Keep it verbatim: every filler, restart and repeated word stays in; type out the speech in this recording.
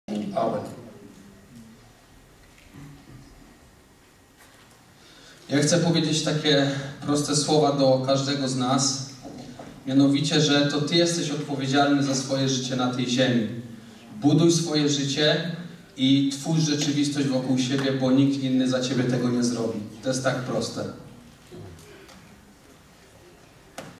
Amen. Ja chcę powiedzieć takie proste słowa do każdego z nas. Mianowicie, że to Ty jesteś odpowiedzialny za swoje życie na tej ziemi. Buduj swoje życie i twórz rzeczywistość wokół siebie, bo nikt inny za Ciebie tego nie zrobi. To jest tak proste.